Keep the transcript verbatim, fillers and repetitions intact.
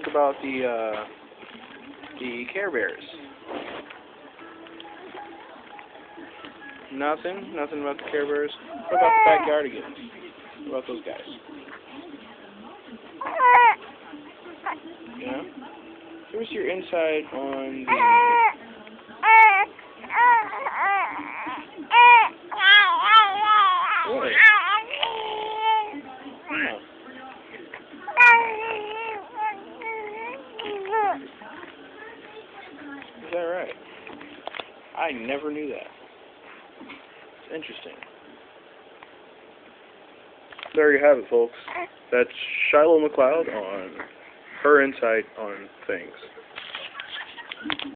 think about the uh, the Care Bears? Nothing? Nothing about the Care Bears? What about the Backyardigans? What about those guys? Yeah? Give us your insight on the... What? Oh. Is that right? I never knew that. It's interesting. There you have it, folks. That's Shiloh McLeod on her insight on things.